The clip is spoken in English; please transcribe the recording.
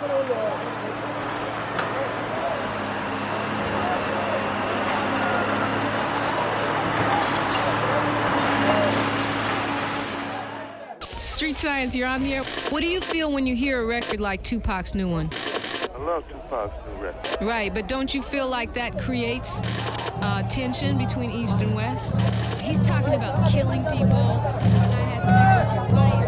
Street Science, you're on the air. What do you feel when you hear a record like Tupac's new one? I love Tupac's new record. Right, but don't you feel like that creates tension between East and West? He's talking about killing people. I had sex with your wife.